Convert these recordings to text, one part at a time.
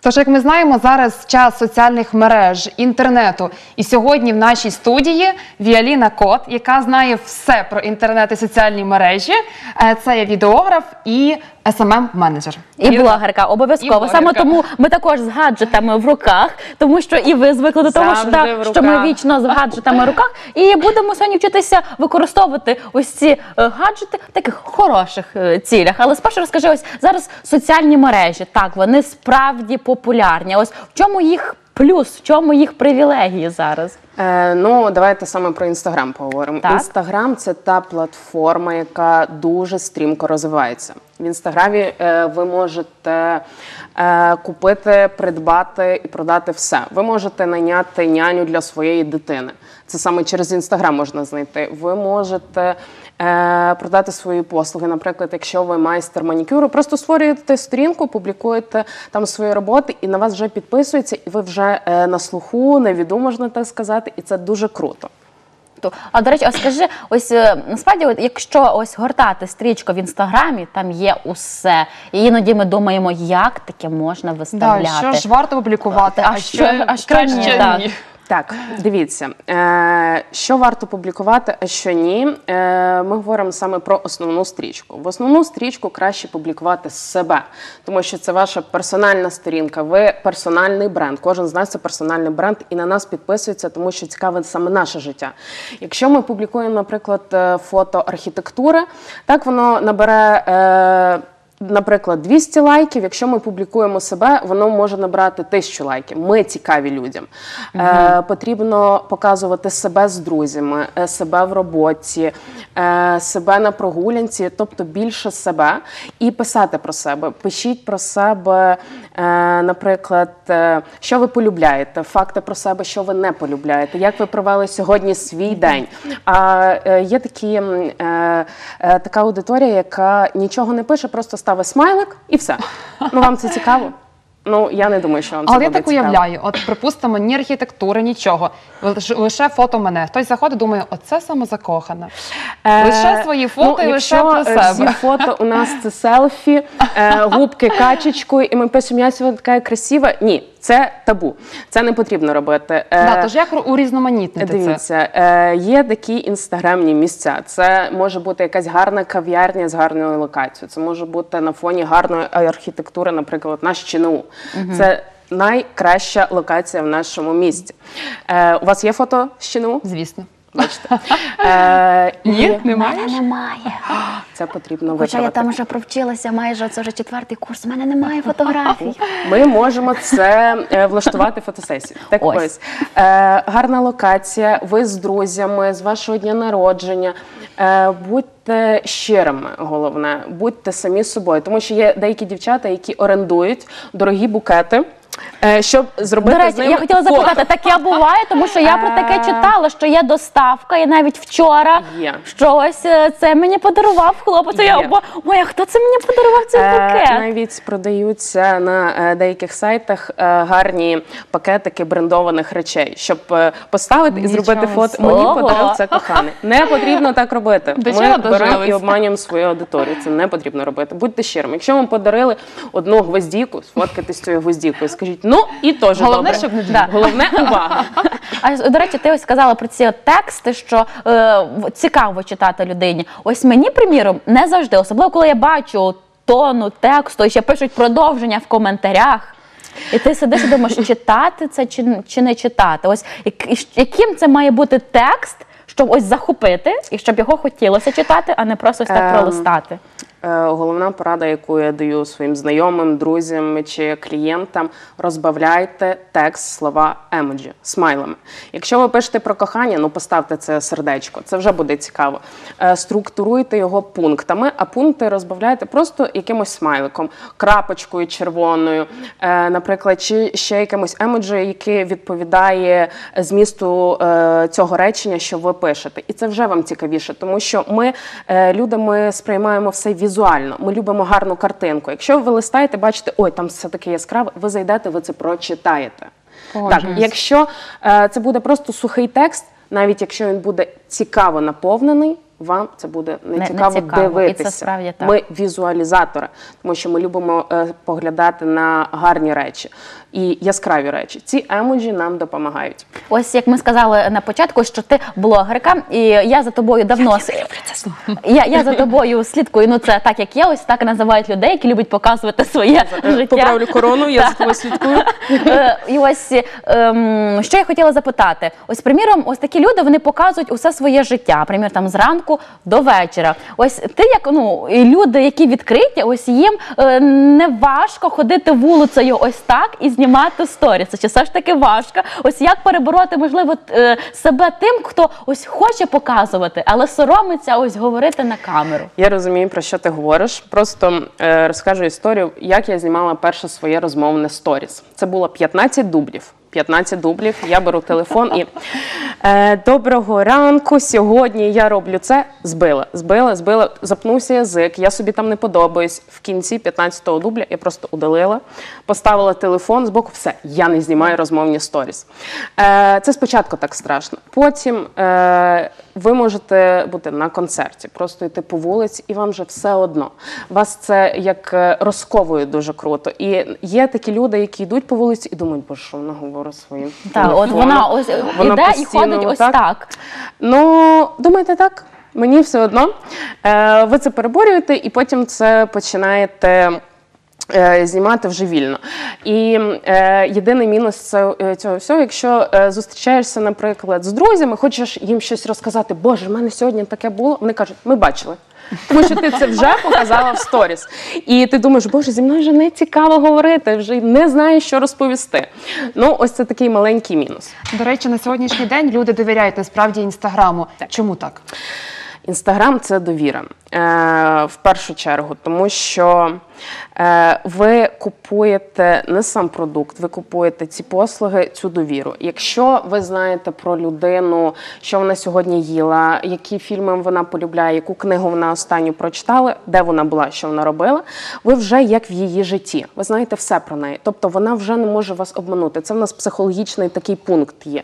Тож, як ми знаємо, зараз час соціальних мереж, інтернету. І сьогодні в нашій студії Віаліна Кот, яка знає все про інтернет і соціальні мережі. Це є відеограф і SMM-менеджер. І блогерка, обов'язково. Саме тому ми також з гаджетами в руках, тому що і ви звикли до того, що ми вічно з гаджетами в руках. І будемо сьогодні вчитися використовувати ось ці гаджети в таких хороших цілях. Але спершу розкажи, ось зараз соціальні мережі, так, вони справді популярні. Ось в чому їх плюс, в чому їх привілегії зараз? Ну, давайте саме про Інстаграм поговоримо. Інстаграм – це та платформа, яка дуже стрімко розвивається. В Інстаграмі ви можете купити, придбати і продати все. Ви можете найняти няню для своєї дитини. Це саме через Інстаграм можна знайти. Ви можете продати свої послуги. Наприклад, якщо ви майстер манікюру, просто створюєте сторінку, публікуєте там свої роботи, і на вас вже підписуються, і ви вже на слуху, на виду, можна так сказати, і це дуже круто. А, до речі, ось скажи, ось насправді, якщо ось гортати стрічку в Інстаграмі, там є усе. І іноді ми думаємо, як таке можна виставляти. Да, що ж варто публікувати, а що ні. Так, дивіться, що варто публікувати, а що ні. Ми говоримо саме про основну стрічку. В основну стрічку краще публікувати себе, тому що це ваша персональна сторінка, ви персональний бренд. Кожен з нас – це персональний бренд, і на нас підписується, тому що цікаве саме наше життя. Якщо ми публікуємо, наприклад, фото архітектури, так воно набере... Наприклад, 200 лайків, якщо ми публікуємо себе, воно може набрати 1000 лайків. Ми цікаві людям. Потрібно показувати себе з друзями, себе в роботі, себе на прогулянці, тобто більше себе. І писати про себе. Пишіть про себе, наприклад, що ви полюбляєте, факти про себе, що ви не полюбляєте, як ви провели сьогодні свій день. А є така аудиторія, яка нічого не пише, просто ставить смайлик і все. Ну, вам це цікаво? Ну, я не думаю, що вам це буде цікаво. Але я так уявляю, от, припустимо, ні архітектури, нічого, лише фото мене. Хтось заходить, думає, оце самозакохана. Лише свої фото і лише про себе. Якщо всі фото у нас це селфі, губки качечкою, і ми пишемо, я сьогодні така красива. Ні, це табу. Це не потрібно робити. Тож як урізноманітнити це? Дивіться, є такі інстаграмні місця. Це може бути якась гарна кав'ярня з гарною локацією. Це може бути на фоні гарної архітектури, наприклад, наш ЧНУ. Це найкраща локація в нашому місті. У вас є фото з ЧНУ? Звісно. Бачите? Ні, немає? Немає. Це потрібно виправити. Хоча я там вже провчилася майже, це вже 4-й курс, у мене немає фотографій. Ми можемо це влаштувати фотосесію. Так ось, гарна локація, ви з друзями, з вашого дня народження. Будьте щирими, головне, будьте самі собою. Тому що є деякі дівчата, які орендують дорогі букети, щоб зробити з ними я хотіла запитати, таке буває, тому що я про таке читала, що є доставка, і навіть вчора щось це мені подарував хлопець. Ой, а хто це мені подарував цей пакет? Навіть продаються на деяких сайтах гарні пакетики брендованих речей, щоб поставити і зробити фото. Мені подарив це коханий. Не потрібно так робити. Ми беремо і обманюємо свою аудиторію. Це не потрібно робити. Будьте щирими. Якщо вам подарили одну гвоздіку, сфоткайтесь з цією гвоздікою. Скажіть, ну і теж добре. Головне, щоб не дві. Головне, увага. А, до речі, ти ось сказала про ці тексти, що цікаво читати людині. Ось мені, приміром, не завжди, особливо коли я бачу тону тексту, і ще пишуть продовження в коментарях. І ти сидиш і думаєш, читати це чи не читати. Ось яким це має бути текст, щоб ось захопити, і щоб його хотілося читати, а не просто ось так пролистати. Головна порада, яку я даю своїм знайомим, друзям чи клієнтам – розбавляйте текст, слова, емоджі, смайлами. Якщо ви пишете про кохання, ну поставте це сердечко, це вже буде цікаво. Структуруйте його пунктами, а пункти розбавляйте просто якимось смайликом, крапочкою червоною, наприклад, чи ще якимось емоджі, яке відповідає змісту цього речення, що ви пишете. І це вже вам цікавіше, тому що ми, люди, ми сприймаємо все візуально. Ми любимо гарну картинку. Якщо ви листаєте, бачите, ой, там все таке яскраве, ви зайдете, ви це прочитаєте. Так, якщо це буде просто сухий текст, навіть якщо він буде цікаво наповнений, вам це буде Не нецікаво цікаво. І дивитися. це справді так. Ми візуалізатори, тому що ми любимо поглядати на гарні речі і яскраві речі. Ці емоджі нам допомагають. Ось як ми сказали на початку, що ти блогерка, і я за тобою давно я за тобою слідкую. Ну це так, як є, ось так називають людей, які люблять показувати своє життя. Поправлю корону, я за тобою слідкую. І ось що я хотіла запитати. Ось, приміром, ось такі люди, вони показують усе своє життя, примір, там зранку до вечора. Ось ти, як люди, які відкриті, ось їм не важко ходити вулицею ось так і знімати сторіс. Чи все ж таки важко? Ось як перебороти, можливо, себе тим, хто ось хоче показувати, але соромиться ось говорити на камеру? Я розумію, про що ти говориш. Просто розкажу історію, як я знімала перше своє розмовне сторіс. Це було 15 дублів. 15 дублів, я беру телефон і доброго ранку, сьогодні я роблю це. Збила, запнувся язик, я собі там не подобаюсь. В кінці 15-го дубля я просто удалила, поставила телефон збоку, все, я не знімаю розмовні сторіс. Це спочатку так страшно. Потім ви можете бути на концерті, просто йти по вулиці, і вам вже все одно. Вас це як розковує дуже круто. І є такі люди, які йдуть по вулиці і думають, бо що вона говорить своїм Так, от вона ось іде і ходить ось так. Ну, думаєте так? Мені все одно. Ви це переборюєте і потім це починаєте знімати вже вільно. І єдиний мінус цього всього, якщо зустрічаєшся, наприклад, з друзями, хочеш їм щось розказати, боже, в мене сьогодні таке було, вони кажуть, ми бачили. Тому що ти це вже показала в сторіс. І ти думаєш, боже, зі мною вже не цікаво говорити, вже не знаєш, що розповісти. Ну, ось це такий маленький мінус. До речі, на сьогоднішній день люди довіряють насправді Інстаграму. Чому так? Інстаграм – це довіра, в першу чергу, тому що ви купуєте не сам продукт, ви купуєте ці послуги, цю довіру. Якщо ви знаєте про людину, що вона сьогодні їла, які фільми вона полюбляє, яку книгу вона останню прочитала, де вона була, що вона робила, ви вже як в її житті. Ви знаєте все про неї. Тобто вона вже не може вас обманути. Це в нас психологічний такий пункт є.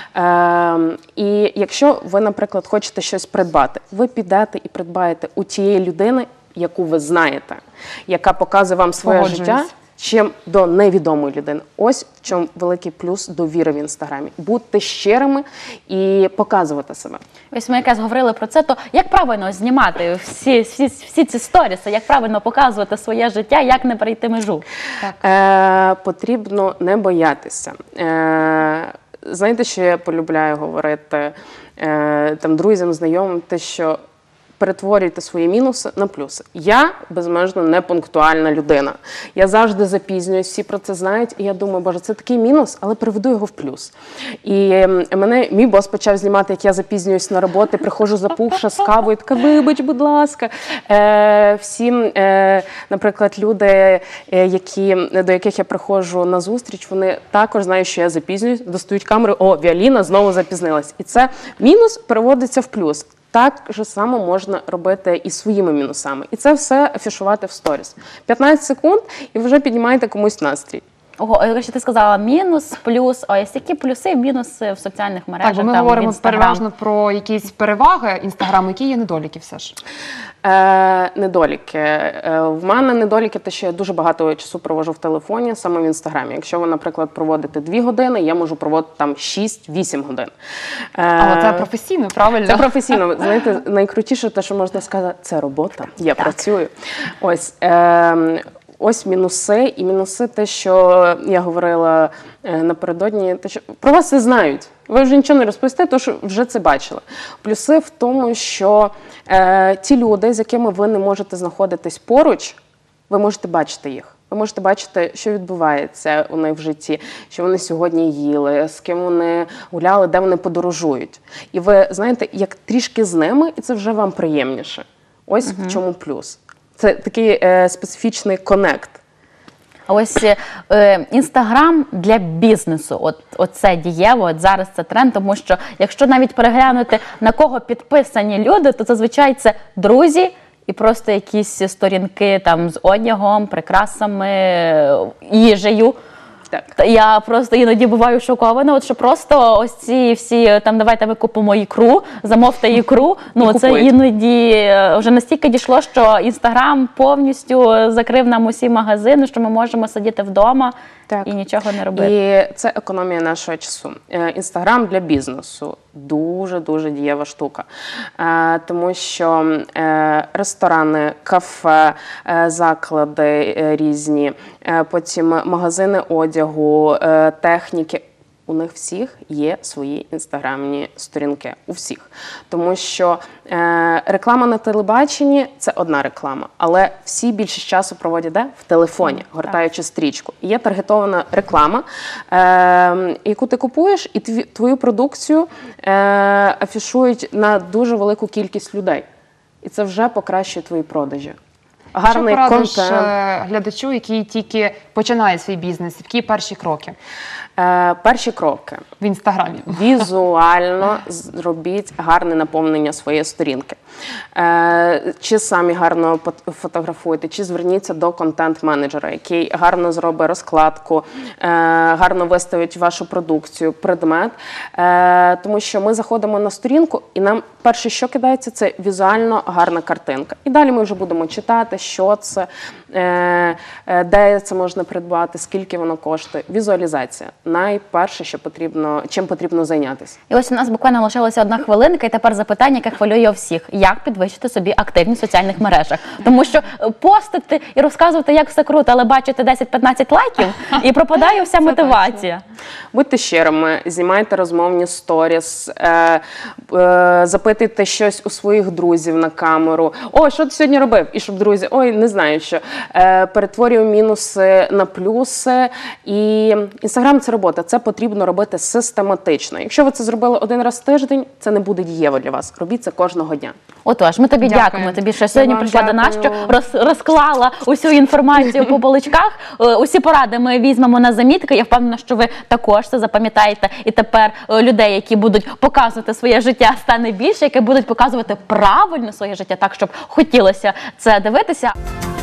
І якщо ви, наприклад, хочете щось придбати, ви підете і придбаєте у тієї людини, яку ви знаєте, яка показує вам своє життя, чим до невідомої людини. Ось в чому великий плюс довіри в Інстаграмі. Будьте щирими і показувати себе. Ось ми якраз говорили про це, то як правильно знімати всі ці сторіси, як правильно показувати своє життя, як не перейти межу? Потрібно не боятися. Знаєте, що я полюбляю говорити там друзям, знайомим, те, що перетворюйте свої мінуси на плюси. Я безмежно непунктуальна людина. Я завжди запізнююсь, всі про це знають, і я думаю, боже, це такий мінус, але переведу його в плюс. І мій бос почав знімати, як я запізнююсь на роботу, приходжу запухша з кавою, така, вибач, будь ласка. Всі, наприклад, люди, до яких я приходжу на зустріч, вони також знають, що я запізнююсь, достають камеру, о, Віаліна знову запізнилась. І це мінус переводиться в плюс. Так же само можна робити і своїми мінусами. І це все афішувати в сторіс. 15 секунд, і ви вже піднімаєте комусь настрій. Ого, якщо ти сказала мінус, плюс, а які плюси і мінуси в соціальних мережах? Так, бо ми говоримо переважно про якісь переваги Інстаграму, які є недоліки все ж? Недоліки. В мене недоліки те, що я дуже багато часу проводжу в телефоні, саме в Інстаграмі. Якщо ви, наприклад, проводите 2 години, я можу проводити там 6-8 годин. Але це професійно, правильно? Це професійно. Знаєте, найкрутіше те, що можна сказати, це робота. Я працюю. Ось мінуси. І мінуси те, що я говорила напередодні, те, що про вас все знають. Ви вже нічого не розповісте, тому що вже це бачили. Плюси в тому, що ті люди, з якими ви не можете знаходитись поруч, ви можете бачити їх. Ви можете бачити, що відбувається у них в житті, що вони сьогодні їли, з ким вони гуляли, де вони подорожують. І ви, знаєте, як трішки з ними, і це вже вам приємніше. Ось в чому плюс. Це такий специфічний коннект. А ось Інстаграм для бізнесу, от це дієво, от зараз це тренд, тому що якщо навіть переглянути, на кого підписані люди, то зазвичай це друзі і просто якісь сторінки там з одягом, прикрасами, їжею. Я просто іноді буваю шокована, от що просто ось ці всі, там, давайте ми купимо ікру, замовте ікру, ну це іноді вже настільки дійшло, що Інстаграм повністю закрив нам усі магазини, що ми можемо сидіти вдома і нічого не робити. І це економія нашого часу. Інстаграм для бізнесу дуже-дуже дієва штука. Тому що ресторани, кафе, заклади різні, потім магазини одягу, техніки, у них всіх є свої інстаграмні сторінки. У всіх. Тому що реклама на телебаченні – це одна реклама. Але всі більшість часу проводять де? В телефоні, гортаючи стрічку. І є таргетована реклама, яку ти купуєш, і твою продукцію афішують на дуже велику кількість людей. І це вже покращує твої продажі. Гарний контент. Що порадиш глядачу, який тільки починає свій бізнес? Які перші кроки? Перші кроки. В Інстаграмі. Візуально зробіть гарне наповнення своєї сторінки. Чи самі гарно фотографуєте, чи зверніться до контент-менеджера, який гарно зробить розкладку, гарно виставить вашу продукцію, предмет. Тому що ми заходимо на сторінку, і нам перше, що кидається, це візуально гарна картинка. І далі ми вже будемо читати, що це, де це можна придбати, скільки воно коштує. Візуалізація. Найперше, що чим потрібно зайнятися. І ось у нас буквально лишилася 1 хвилинка, і тепер запитання, яке хвилює всіх. Як підвищити собі активність в соціальних мережах? Тому що постити і розказувати, як все круто, але бачити 10-15 лайків, і пропадає вся мотивація. Будьте щирими, знімайте розмовні сторіс, запитуйте щось у своїх друзів на камеру. Ой, що ти сьогодні робив? І щоб друзі, ой, не знаю що. Перетворюємо мінуси на плюси. І Інстаграм – це робота, це потрібно робити систематично. Якщо ви це зробили 1 раз в тиждень, це не буде дієво для вас. Робіть це кожного дня. Отож, ми тобі дякуємо. Тобі, що сьогодні прийшла до нас, що розклала усю інформацію по поличках. Усі поради ми візьмемо на замітки. Я впевнена, що ви також це запам'ятаєте. І тепер людей, які будуть показувати своє життя, стане більше, які будуть показувати правильно своє життя, так, щоб хотілося це дивитися.